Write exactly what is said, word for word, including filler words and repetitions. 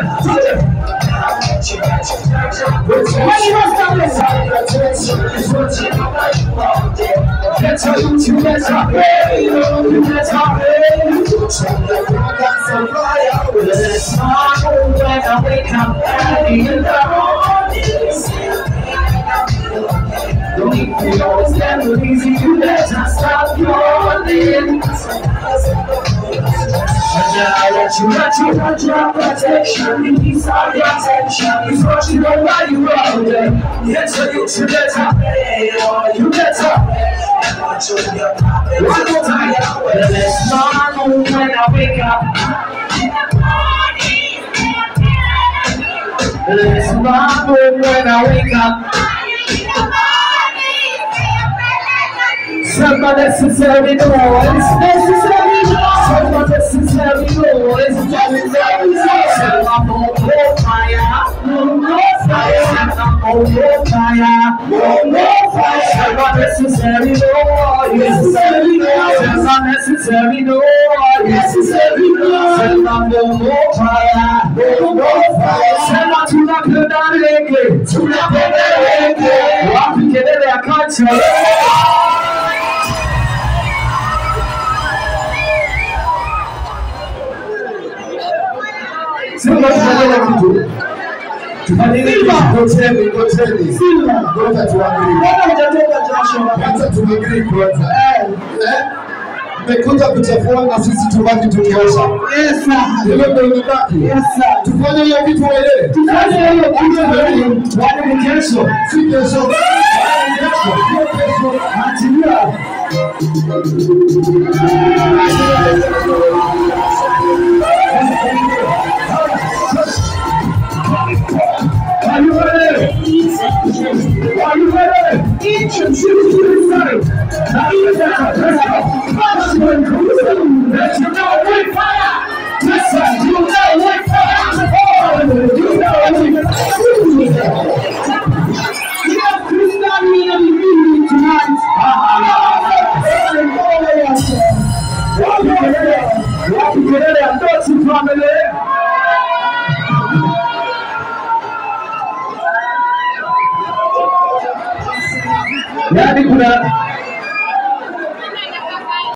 That's how you do that. That's how it's not when I wake up early in the morning. Don't even know it's never easy. You better stop yawning. I let you, let you, let your protection. You need some attention. He's watching over you all day. Yeah, so you should better pay, or you better. One more time. It's normal when I wake up. It's normal when I wake up. Some unnecessary noise, necessary noise. Some unnecessary noise, necessary noise. I'm on fire, no more fire. I'm on fire, no more fire. Some unnecessary noise, necessary noise. Some unnecessary noise, necessary noise. Some on fire, no more fire. Some to the good and to the better. What we get in their country. Silva, don't tell me, don't tell me. Silva, don't tell me. Hata tumegree kwanza. Eh? Mmekuja kuchafua na sisi tubaki tukiosha. Yes sir. Hilo ndio libaki. Yes sir. Tufanye hiyo vitu wewe. Tufanye hiyo vitu wewe. Wale ni kesho. Si kesho. Kesho. Kesho. Achilia. Are you ready? Are you ready? Each and choose to decide. Now you better. Let's go. Let's you know with fire. Listen, you know with fire. Oh, you know with fire.